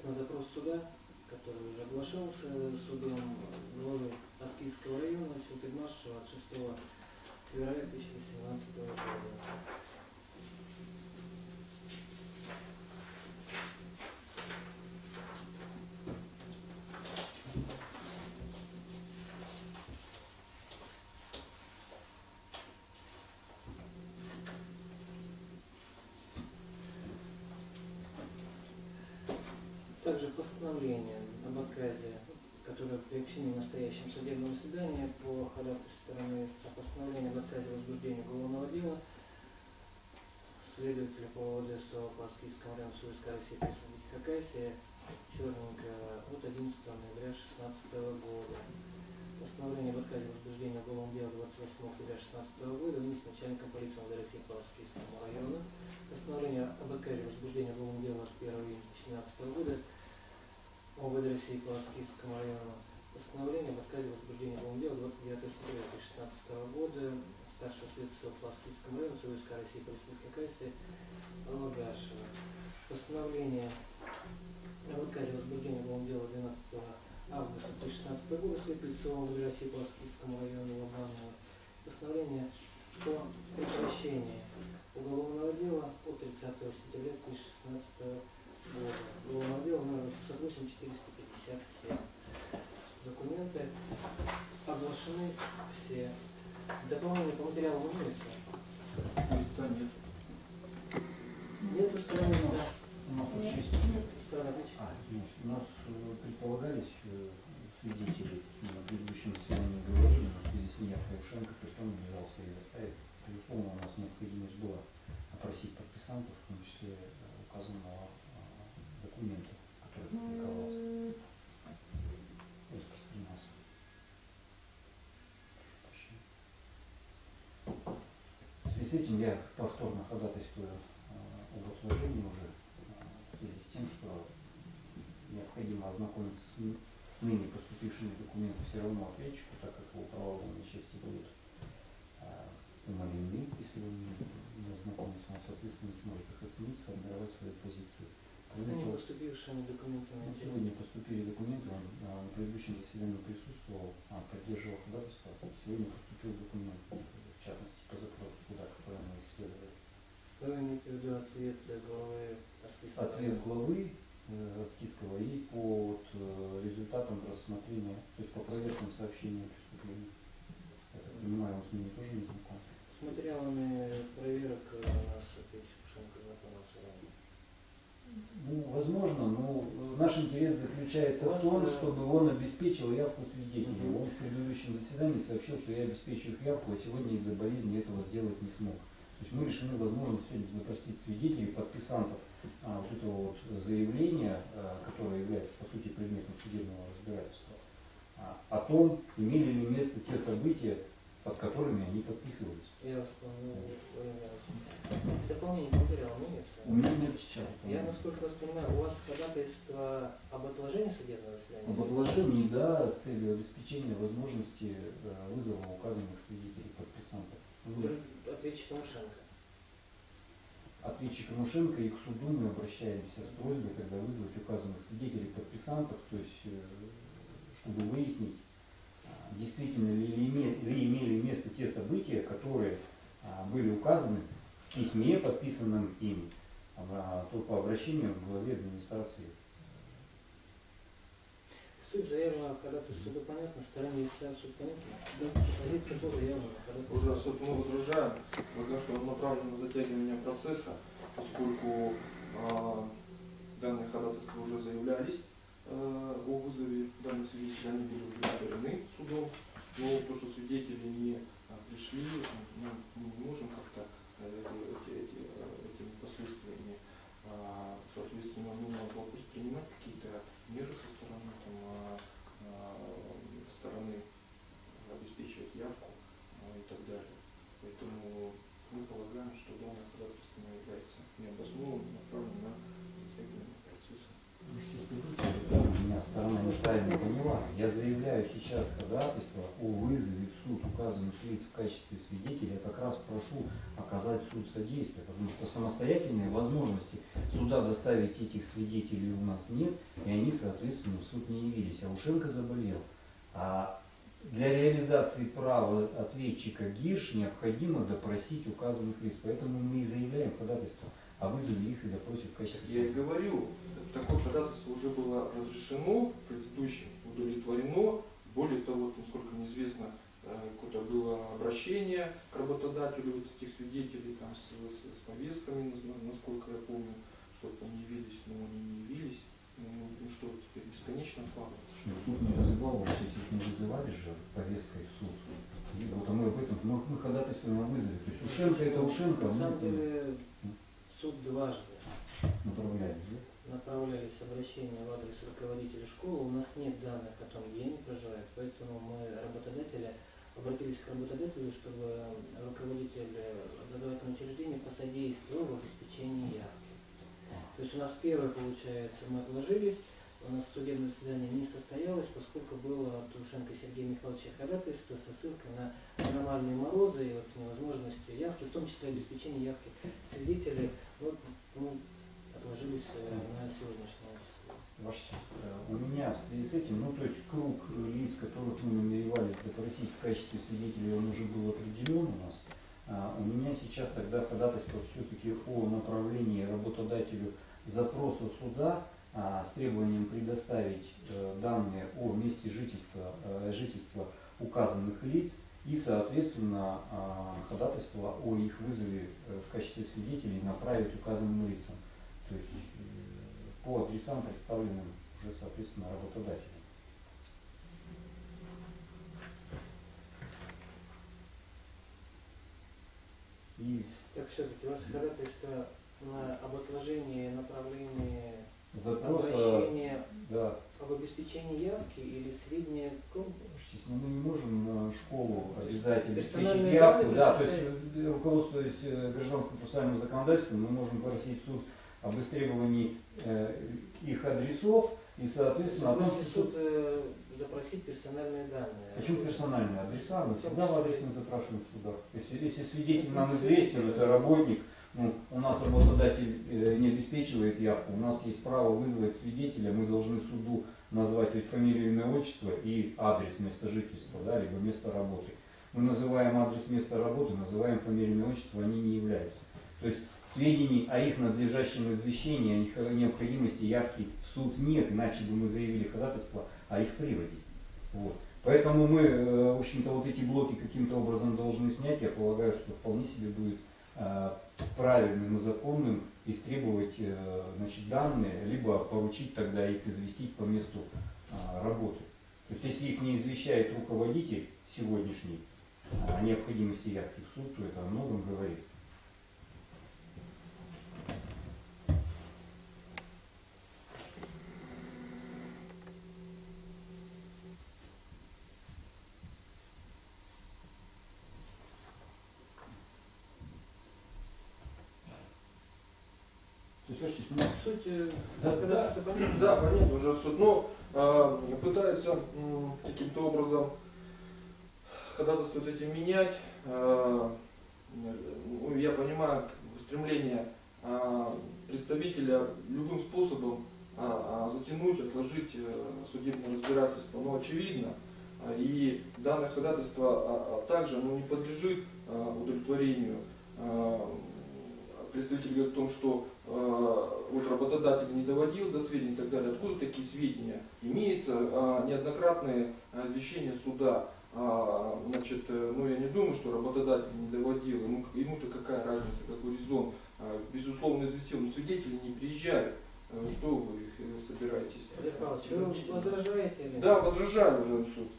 на запрос суда, который уже оглашался судом главы Аскийского района Челтыгмашева от 6 февраля 2017 года. Также постановление об отказе, которое приобщено в настоящем судебном заседании по ходатайству стороны с постановлением об отказе возбуждения уголовного дела следователя по ОДСО по Аскийскому району Советской России по Республике Хакасия Черненко от 11 ноября 2016 года. Постановление об отказе возбуждения уголовного дела 28 октября 2016 года вынесено начальником полиции МВД России по Аскийскому району. Постановление об отказе возбуждения уголовного дела от 1 июня 2017 года МВД России по Аскийскому району. Постановление об отказе возбуждения уголовного дела 29 сентября 2016 года старшего следователя по Аскийскому району Советской России по Республике Хакасия Лагашева. Постановление об отказе возбуждения уголовного дела 12 августа 2016 года следователя МВД России по Аскийскому району Лобанова. Постановление о прекращении уголовного дела от 30 сентября 2016 года. Уголовного дела номер 808-457. Документы оглашены все. Дополнение по материалу имеется? Лица нет. Нет страницы. У нас уже есть. У нас предполагались свидетели на предыдущем заседании говорили, но в связи с неявкой Ушенко, то есть он обязался ее доставить. Безусловно, у нас необходимость была опросить подписантов, в том числе указанного документа, который публиковался. Распространялся. В связи с этим я повторно ходатайствую об отложении уже в связи с тем, что необходимо ознакомиться с ныне поступившими документами все равно ответчику, так как его права в части будут умалены, если он не ознакомится, он, соответственно, не сможет их оценить, сформировать свою позицию. Сегодня поступившими документами. Сегодня поступили документы, он на предыдущем заседании присутствовал, поддерживал ходатайство. Сегодня поступил документ, в частности, по запросу суда, который мы исследовали. Вы имеете в виду ответ главы Аскийского? Ответ главы Аскийского и по результатам рассмотрения, то есть по проверкам сообщения о преступлении. Я так понимаю, он с ними тоже не знаком. С материалами проверок у нас ответчик Ушенко знакомился ранее. Ну, возможно, но наш интерес заключается в том, чтобы он обеспечил явку свидетелей. Он в предыдущем заседании сообщил, что я обеспечу их явку, а сегодня из-за болезни этого сделать не смог. То есть мы решены возможность сегодня запросить свидетелей, подписантов вот этого вот заявления, которое является по сути предметом судебного разбирательства, о том, имели ли место те события, под которыми они подписывались. Я вас понял, дополнение к материалам имеется? У меня нет сейчас. Я, насколько вас понимаю, у вас ходатайство об отложении судебного заседания? Об отложении, да, с целью обеспечения возможности вызова указанных свидетелей подписантов. Ответчика Ушенко. Ответчика Ушенко и к суду мы обращаемся с просьбой тогда вызвать указанных свидетелей подписантов, то есть чтобы выяснить, действительно ли имели место те события, которые были указаны в письме, подписанном ими, по обращению к главе администрации. Суть заявленного ходатайства суду понятна, стороне истца суд понятна? Да. Позиция по заявленному ходатайству. Уже суд мы возражаем, потому что направлено на затягивание процесса, поскольку данные ходатайства уже заявлялись о вызове данных свидетелей, они были удовлетворены судом, но то, что свидетели не пришли, мы не можем как-то этими последствиями, соответственно, мы надо предпринимать какие-то меры со стороны обеспечивать явку и так далее. Поэтому мы полагаем, что данное ходатайство является необоснованным, направленным на затягивание процесса. Меня сторона неправильно поняла. Я заявляю сейчас ходатайство о вызове в суд указанных лиц в качестве свидетелей. Я как раз прошу оказать суд содействие, потому что самостоятельные возможности сюда доставить этих свидетелей у нас нет, и они, соответственно, в суд не явились. А Ушенко заболел. А для реализации права ответчика ГИРШ необходимо допросить указанных лиц. Поэтому мы и заявляем ходатайство о вызове их и допросе в качестве. Я и говорю, такое ходатайство уже было разрешено, предыдущим удовлетворено. Более того, насколько мне известно, какое-то было обращение к работодателю вот этих свидетелей там, с повестками, насколько я помню, что они явились, но они не явились. Ну что, теперь бесконечно откладывать? Суд не вызывал, вообще их не вызывали же повесткой в суд. И вот мы об этом, мы ходатайствуем о вызове. То есть Ушенко это Ушенко, на самом деле суд дважды направлялись обращения в адрес руководителя школы. У нас нет данных о том, где они проживают, поэтому мы обратились к работодателю, чтобы руководитель образовательного учреждения посодействовал в обеспечении явки. То есть у нас первое, получается, мы отложились, у нас судебное заседание не состоялось, поскольку было от Ушенко Сергея Михайловича ходатайство со ссылкой на аномальные морозы и вот невозможностью явки, в том числе обеспечение явки свидетелей. Вот мы отложились на сегодняшнее число. Ваша честь, у меня в связи с этим, ну то есть круг лиц, которых мы намеревались допросить в качестве свидетелей, он уже был определен у нас. У меня сейчас тогда ходатайство все-таки о направлении работодателю запроса суда с требованием предоставить данные о месте жительства указанных лиц и, соответственно, ходатайство о их вызове в качестве свидетелей направить указанным лицам. То есть по адресам, представленным уже, соответственно, работодателем. И так все-таки у вас ходатайство об отложении направления запроса, обращения да, об обеспечении явки или сведения о том, но мы не можем школу обязать обеспечить персональные явку, данные да, то есть руководствуясь гражданским процессуальным законодательством, мы можем просить суд об истребовании их адресов и, соответственно, о том, что суд запросить персональные данные. Почему персональные адреса? Мы всегда в адресных запрашиваем в судах. Если свидетель нам Ну, известен, это работник, ну, у нас работодатель не обеспечивает явку, у нас есть право вызвать свидетеля, мы должны суду назвать ведь фамилию, имя, отчество и адрес места жительства, да, либо место работы. Мы называем адрес места работы, называем фамилию, имя, отчество, они не являются. То есть сведений о их надлежащем извещении, о необходимости явки в суд нет, иначе бы мы заявили ходатайство о их приводе. Вот. Поэтому мы, в общем-то, вот эти блоки каким-то образом должны снять. Я полагаю, что вполне себе будет правильным и законным истребовать, значит, данные, либо поручить тогда их известить по месту работы. То есть если их не извещает руководитель сегодняшний о необходимости явки в суд, то это о многом говорит. Суть, да, понятно уже суть. Но пытаются каким-то образом ходатайство этим менять. Я понимаю стремление представителя любым способом затянуть, отложить судебное разбирательство. Но очевидно, и данное ходатайство также не подлежит удовлетворению. Представитель говорит о том, что вот работодатель не доводил до сведений и так далее. Откуда такие сведения? Имеется неоднократное извещение суда. Значит, ну я не думаю, что работодатель не доводил. Ему-то какая разница, какой резон. Безусловно, известил, но свидетели не приезжают. Что вы собираетесь? Олег Павлович, вы возражаете? Или? Да, возражаю уже суд.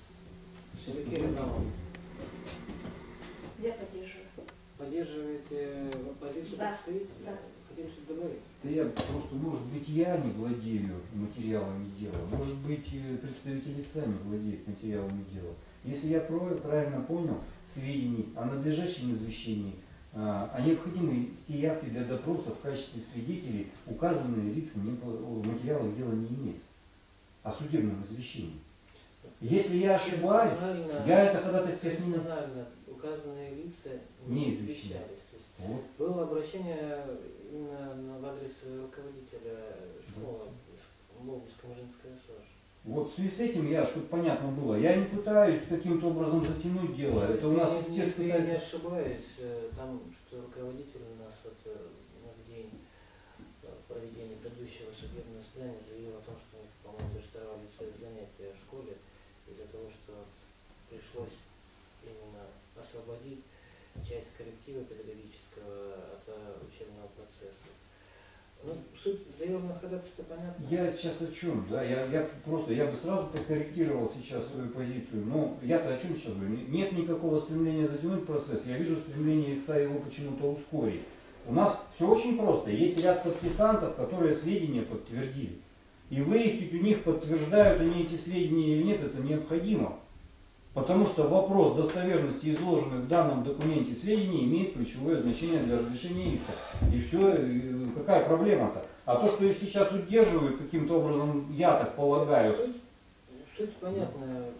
Я поддерживаю. Поддерживаете позицию представителя? Да. Хотели что-то добавить? Да я просто, может быть, я не владею материалами дела, может быть, представители сами владеют материалами дела. Если я правильно понял, сведений о надлежащем извещении, о необходимости явки для допроса в качестве свидетелей указанные лица в материалах дела не имеется. О судебном извещении. Если я ошибаюсь, я это ходатайство сниму. Персонально указанные лица Не извещались. То есть Вот. Было обращение именно в адрес руководителя школы, Болдинская женская СОЖ. Вот в связи с этим я, чтобы понятно было, я не пытаюсь каким-то образом затянуть дело. Это у нас истец Если я не пытается... ошибаюсь, там что руководитель у нас вот в день проведения предыдущего судебного заседания заявил о том, что у них, по-моему, даже сорвали занятия в школе из-за того, что пришлось именно освободить часть коллектива педагогического от учебного процесса. Ну, суть заявленного ходатайства понятна. Я сейчас о чем, да, я бы сразу подкорректировал сейчас свою позицию, но я-то о чем сейчас говорю? Нет никакого стремления затянуть процесс, я вижу стремление истца его почему-то ускорить. У нас все очень просто, есть ряд подписантов, которые сведения подтвердили. И выяснить у них, подтверждают они эти сведения или нет, это необходимо. Потому что вопрос достоверности изложенных в данном документе сведений имеет ключевое значение для разрешения иска. И все, какая проблема-то? А то, что их сейчас удерживают каким-то образом, я так полагаю. Суть понятная.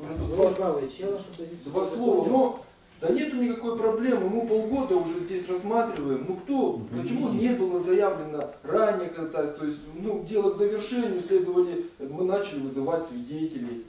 Два слова, но да нету никакой проблемы, мы полгода уже здесь рассматриваем. Ну кто, почему не было заявлено ранее ходатайство, то есть ну, дело к завершению, следовали, мы начали вызывать свидетелей.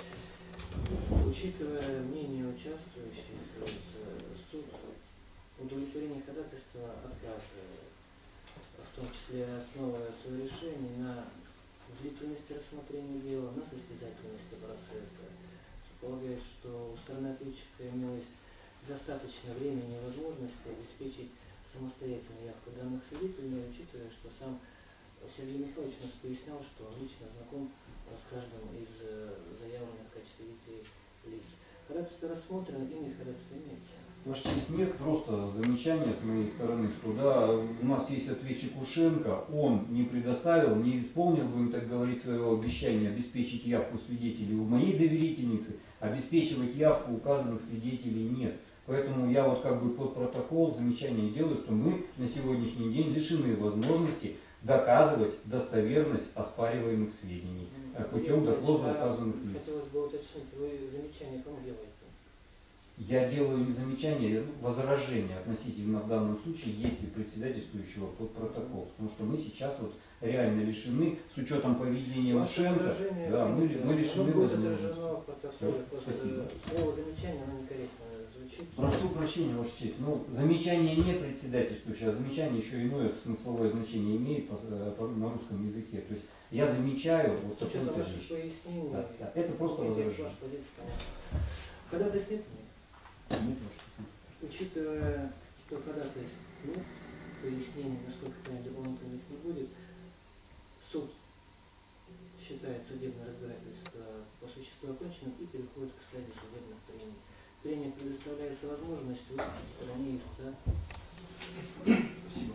Учитывая мнение участвующих, суд удовлетворение ходатайства отказывает, в том числе основывая свое решение на длительности рассмотрения дела, на состязательности процесса. Полагает, что у стороны ответчика имелось достаточно времени и возможности обеспечить самостоятельную явку данных свидетелей, учитывая, что сам Сергей Михайлович нас пояснял, что он лично знаком с каждым из заявленных в качестве лиц. Ходатайство рассмотрено, иные ходатайства имеются. Ваш честь, нет, просто замечание с моей стороны, что да, у нас есть ответчик Ушенко, он не предоставил, не исполнил, будем так говорить, своего обещания обеспечить явку свидетелей. У моей доверительницы обеспечивать явку указанных свидетелей нет. Поэтому я вот как бы под протокол замечание делаю, что мы на сегодняшний день лишены возможности доказывать достоверность оспариваемых сведений путем допроса указанных лиц. Хотелось бы уточнить, вы замечание кому делаете? Я делаю не замечание, возражение относительно в данном случае, если председательствующего под протокол. Потому что мы сейчас вот реально лишены, с учетом поведения Ушенко, да, мы лишены возможности. Слово замечание, оно некорректно звучит. Прошу прощения, Ваша честь. Но замечание не председательствующее, а замечание еще иное смысловое значение имеет на русском языке. То есть я замечаю вот такое пояснение. Да, да. Это просто возражение. Ходатайств нет? Нет, Учитывая, что ходатайств нет, пояснений, насколько понять, дополнительных не будет, суд считает судебное разбирательство по существу оконченным и переходит к стадии судебных прений. Прений предоставляется возможность выступить в стороне истца. Спасибо.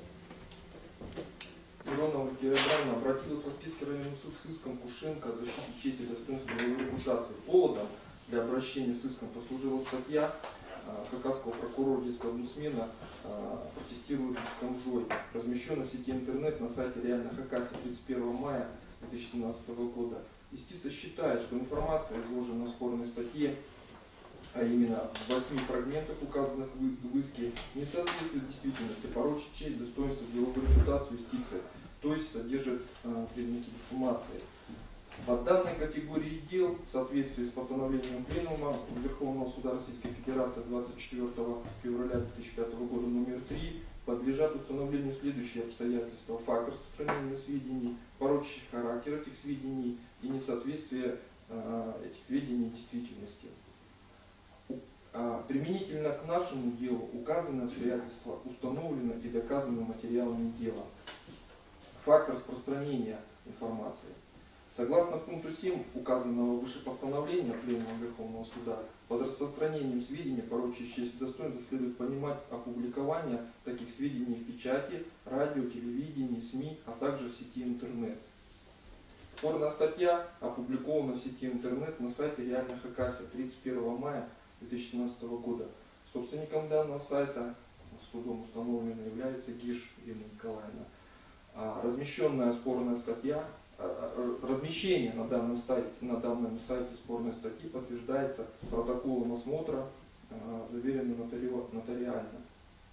Миронова Кирилла обратилась в Российский районный суд с иском Ушенко о защите чести и достоинства деловой репутации. Поводом для обращения с иском послужила статья Хакасского прокурора детского омбудсмена протестирует Камжой, размещенная в сети интернет на сайте Реально Хакасии 31 мая 2017 года. Юстиция считает, что информация, изложенная в спорной статье, а именно в 8 фрагментах, указанных в иске, не соответствует действительности, порочит честь, достоинство, деловую репутацию юстиции, то есть содержит признаки дефамации. По данной категории дел, в соответствии с постановлением Пленума Верховного Суда Российской Федерации 24 февраля 2005 года номер 3, подлежат установлению следующие обстоятельства: факт распространения сведений, порочащий характер этих сведений и несоответствие этих сведений действительности. Применительно к нашему делу указанные обстоятельства установлены и доказаны материалами дела. Факт распространения информации. Согласно пункту 7 указанного выше постановления Пленума Верховного Суда, под распространением сведений, порочащих честь и достоинство, следует понимать опубликование таких сведений в печати, радио, телевидении, СМИ, а также в сети интернет. Спорная статья опубликована в сети интернет на сайте Реально Хакасия 31 мая 2017 года. Собственником данного сайта судом установлено является Гиш Ирина Николаевна. Размещенная спорная статья, размещение на данном сайте спорной статьи подтверждается протоколом осмотра, заверенным нотариально.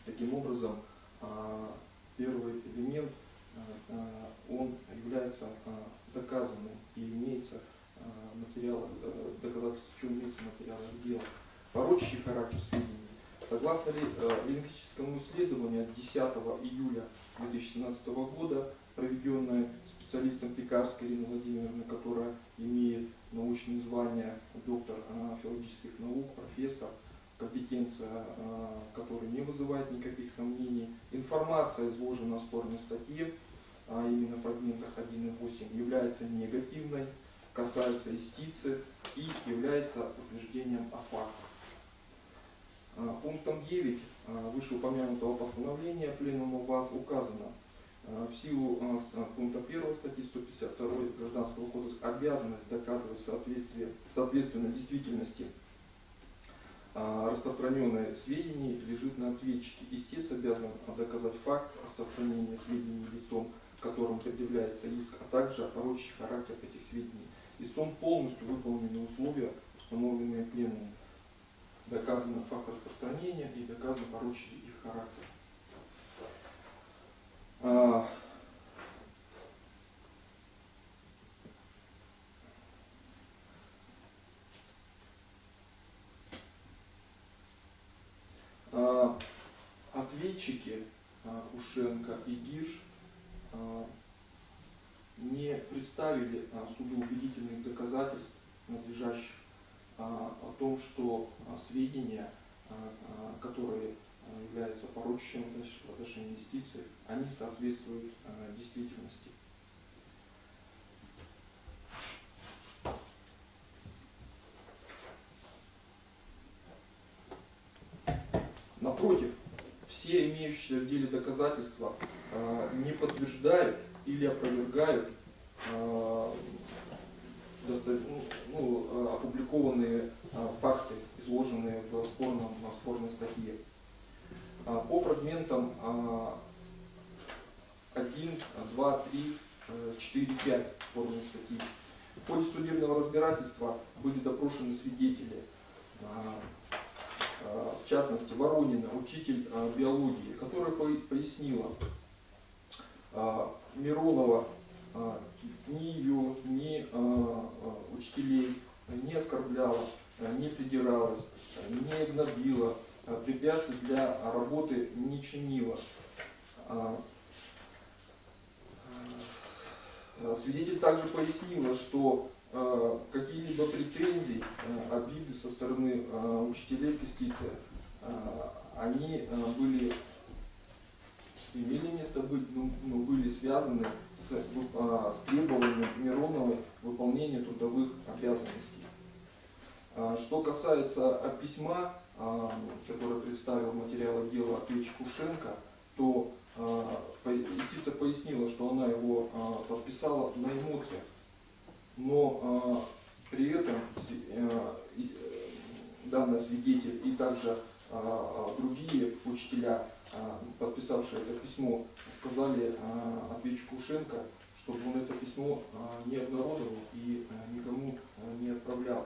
Таким образом, первый элемент, он является доказанным и имеется материал, доказательство, что имеется в материалах дела. Порочащий характер сведений. Согласно лингвистическому исследованию от 10 июля 2017 года, проведенное специалистом Пекарской Ириной Владимировной, которая имеет научное звание доктор филологических наук, профессор, компетенция которой не вызывает никаких сомнений. Информация, изложенная в спорной статье, а именно в фрагментах 1 и 8, является негативной, касается юстиции и является утверждением о фактах. Пунктом 9 вышеупомянутого постановления Пленума ВАС указано: в силу пункта 1 статьи 152 Гражданского кодекса обязанность доказывать соответственно действительности распространенные сведения лежит на ответчике. Истец обязан доказать факт распространения сведений лицом, которому предъявляется иск, а также порочащий характер этих сведений. Истцом полностью выполнены условия, установленные Пленумом. Доказан факт распространения и доказан порочащий их характер. Ответчики Ушенко и Гирш не представили суду убедительных доказательств, надлежащих о том, что сведения, которые являются порочащими в отношении юстиции, они соответствуют действительности. Напротив, все имеющиеся в деле доказательства не подтверждают или опровергают опубликованные факты, изложенные в спорной статье. По фрагментам 1, 2, 3, 4, 5 спорной статьи. В ходе судебного разбирательства были допрошены свидетели, в частности Воронина, учитель биологии, которая пояснила: Миронова ни ее, ни учителей не оскорбляла, не придиралась, не гнобила, препятствий для работы не чинила. Свидетель также пояснила, что какие-либо претензии, обиды со стороны учителей к юстиции, они имели место быть, но были связаны с требованием Мироновой выполнения трудовых обязанностей. Что касается письма, которое представил материалы дела ответчик Ушенко, то юстиция пояснила, что она его подписала на эмоциях, но при этом данный свидетель и также другие учителя, подписавшие это письмо, сказали ответчику Ушенко, чтобы он это письмо не обнародовал и никому не отправлял.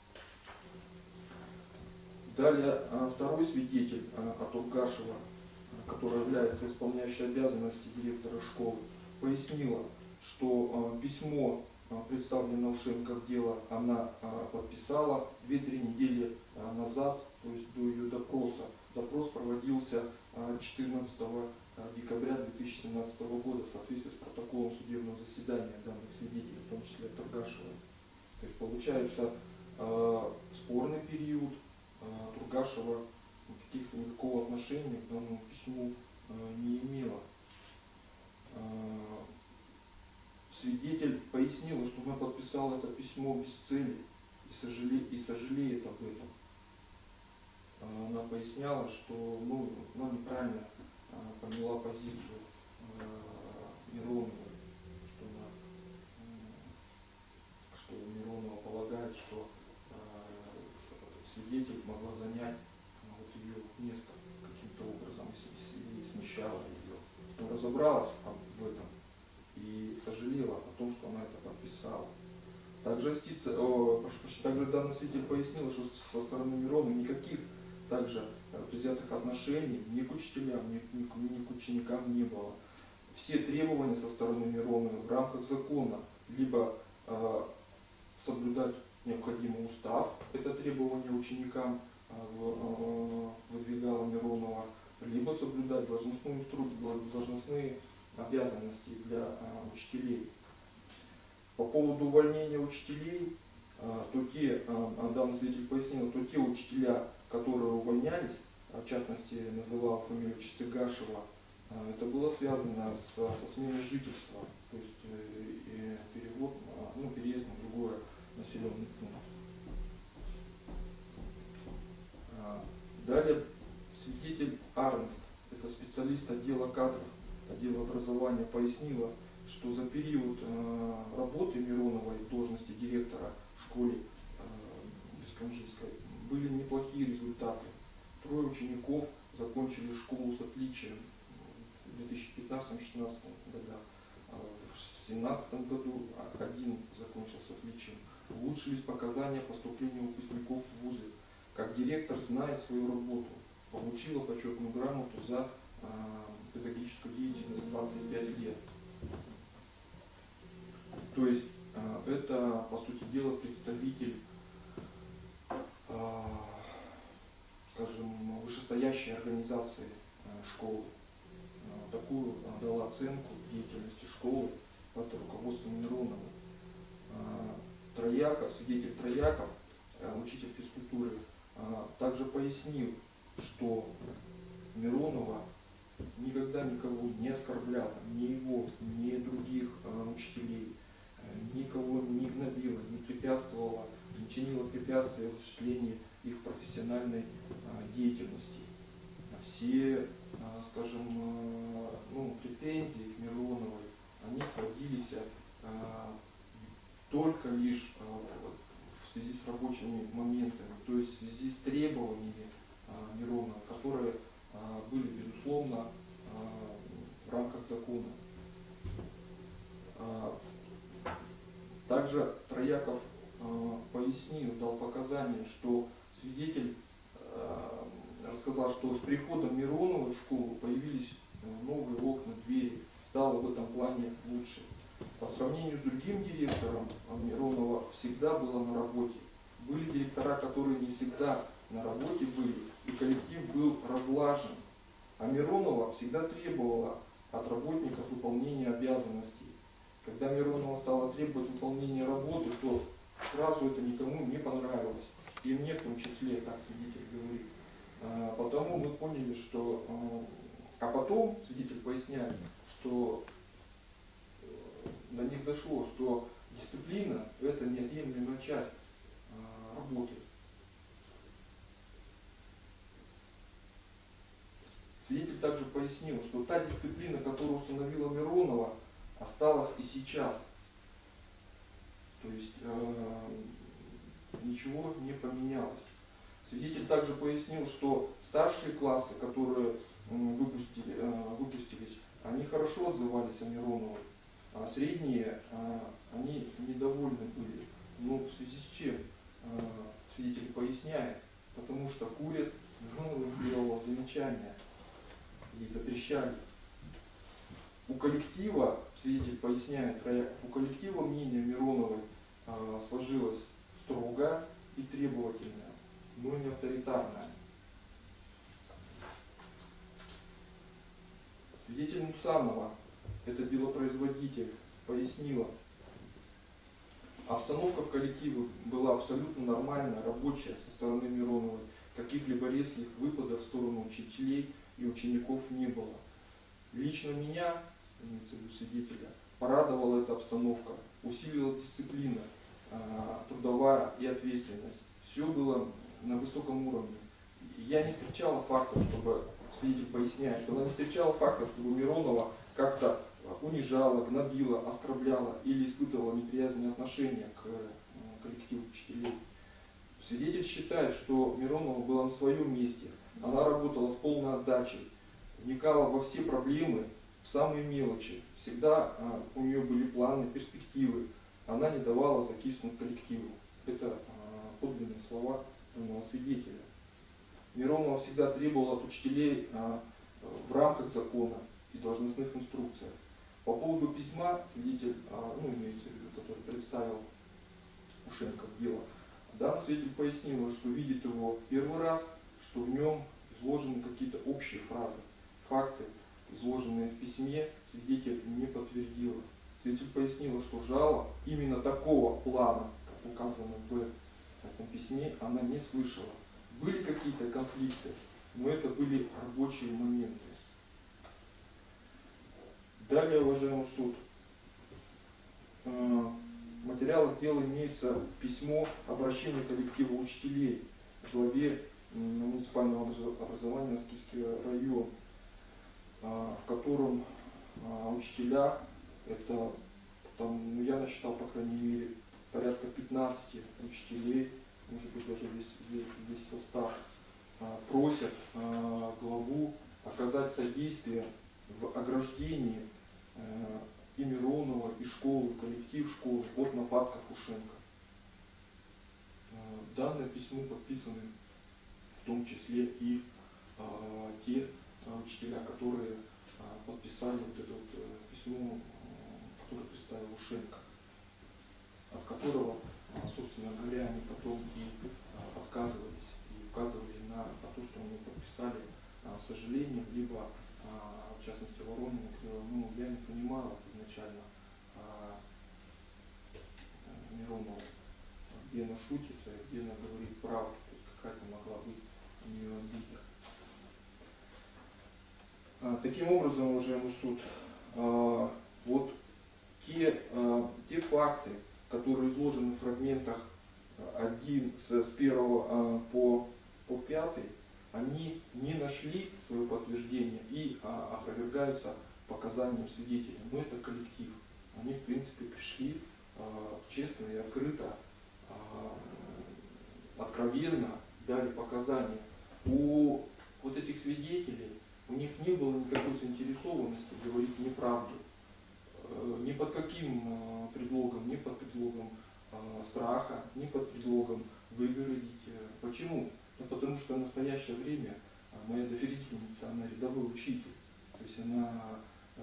Далее второй свидетель Атургашева, которая является исполняющей обязанности директора школы, пояснила, что письмо, представленное Ушенко в дело, она подписала 2-3 недели назад, то есть до ее допроса. Допрос проводился 14 декабря 2017 года в соответствии с протоколом судебного заседания данных свидетелей, в том числе Тургашева. То есть получается спорный период, Тургашева никакого отношения к данному письму не имела. Свидетель пояснила, что она подписала это письмо без цели и сожалеет об этом. Она поясняла, что она неправильно поняла позицию Миронова, что Миронова полагает, что свидетель могла занять ее место каким-то образом и смещала ее. Но разобралась в этом и сожалела о том, что она это подписала. Также данный свидетель пояснил, что со стороны Миронова никаких Также предвзятых отношений ни к учителям, ни к ученикам не было. Все требования со стороны Мироновой в рамках закона, либо соблюдать необходимый устав, это требование ученикам выдвигала Миронова, либо соблюдать должностные обязанности для учителей. По поводу увольнения учителей, то те, данный свидетель пояснил, то те учителя, которые увольнялись, в частности называл фамилию Чистыгашева, это было связано со сменой жительства, то есть переездом в другое населенный пункт. Далее свидетель Арнст, это специалист отдела кадров, отдела образования, пояснила, что за период работы Мироновой в должности директора в школе Бескамжийской были неплохие результаты. 3 учеников закончили школу с отличием в 2015-2016 годах. В 2017 году 1 закончил с отличием. Улучшились показания поступления выпускников в вузы. Как директор знает свою работу. Получила почетную грамоту за педагогическую деятельность 25 лет. То есть это, по сути дела, представитель, скажем, вышестоящей организации школы. Такую дала оценку деятельности школы под руководством Мироновой. Трояков, свидетель Трояков, учитель физкультуры, также пояснил, что Миронова никогда никого не оскорбляла, ни его, ни других учителей, никого не гнобила, не препятствовала, не чинила препятствия в осуществлении их профессиональной деятельности. Все, скажем, претензии к Мироновой, они сводились только лишь в связи с рабочими моментами, то есть в связи с требованиями Миронова, которые были, безусловно, в рамках закона. Также Трояков пояснил, дал показания, что свидетель рассказал, что с приходом Мироновой в школу появились новые окна, двери, стало в этом плане лучше. По сравнению с другим директором, Миронова всегда была на работе. Были директора, которые не всегда на работе были, и коллектив был разлажен. А Миронова всегда требовала от работников выполнения обязанностей. Когда Миронова стала требовать выполнения работы, то сразу это никому не понравилось. И мне в том числе, как свидетель говорит. Потому мы поняли, что... А потом свидетель поясняет, что до них дошло, что дисциплина – это неотъемлемая часть работы. Свидетель также пояснил, что та дисциплина, которую установила Миронова, осталась и сейчас. То есть ничего не поменялось. Свидетель также пояснил, что старшие классы, которые выпустились, они хорошо отзывались о Мироновой, а средние, они недовольны были. Но в связи с чем свидетель поясняет, потому что курят, Миронова сделала замечания и запрещали. У коллектива, свидетель поясняет, у коллектива мнение Мироновой сложилось строго и требовательное, но не авторитарное. Свидетель Мусанова, это делопроизводитель, пояснила, обстановка в коллективе была абсолютно нормальная, рабочая со стороны Мироновой, каких-либо резких выпадов в сторону учителей и учеников не было. Лично меня, имеется в виду свидетеля, порадовала эта обстановка, усилила дисциплина, трудовая и ответственность. Все было на высоком уровне. Я не встречала фактов, чтобы, свидетель поясняет, что она не встречала фактов, чтобы Миронова как-то унижала, гнобила, оскорбляла или испытывала неприязненные отношения к коллективу учителей. Свидетель считает, что Миронова была на своем месте. Она работала с полной отдачей, вникала во все проблемы, в самые мелочи. Всегда у нее были планы, перспективы. Она не давала закиснуть коллективу. Это подлинные слова свидетеля. Миронова всегда требовала от учителей в рамках закона и должностных инструкций. По поводу письма свидетель, имеется в виду, который представил Ушенко в дело, данный свидетель пояснил, что видит его первый раз, что в нем изложены какие-то общие фразы, факты, изложенные в письме, свидетель не подтвердила. Свидетель пояснила, что жалоб именно такого плана, как указано в этом письме, она не слышала. Были какие-то конфликты, но это были рабочие моменты. Далее, уважаемый суд, в материалах дела имеется письмо обращения коллектива учителей в главе муниципального образования Аскизский район, в котором учителя, это там, я насчитал, по крайней мере, порядка 15 учителей, может быть даже весь состав, просят главу оказать содействие в ограждении и Миронова, и школы, коллектив школы от нападков Ушенко. Данное письмо подписаны в том числе и те учителя, которые подписали вот это вот письмо, которое представил Ушенко, от которого, собственно говоря, они потом и отказывались и указывали на то, что они подписали с сожалением, либо в частности Воронина говорила, я не понимала изначально Миронова, где она шутит, где она говорит правду, то есть какая-то могла быть у нее обида. Таким образом, уважаемый суд, вот те факты, которые изложены в фрагментах с 1 по 5, они не нашли свое подтверждение и опровергаются показаниям свидетелей. Но это коллектив. Они, в принципе, пришли честно и открыто, откровенно дали показания. У вот этих свидетелей, у них не было никакой заинтересованности говорить неправду. Ни под каким предлогом, ни под предлогом страха, ни под предлогом выгородить. Почему? Потому что в настоящее время моя доверительница, она рядовой учитель. То есть она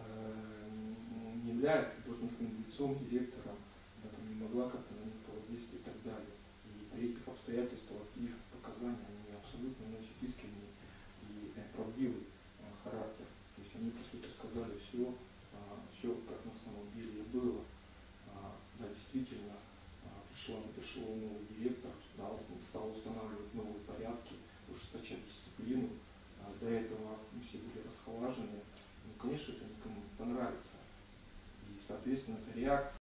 не является должностным лицом, директором, она там не могла как-то на них повоздействовать и так далее. И при этих обстоятельствах их показания, они абсолютно носят искренний и правдивый характер. То есть они, по сути, сказали все, как на самом деле было. Да, действительно, пришел новый директор, стал устанавливать новые порядки, ужесточать дисциплину. До этого мы все были расхолажены. Конечно, это никому не понравится. И, соответственно, это реакция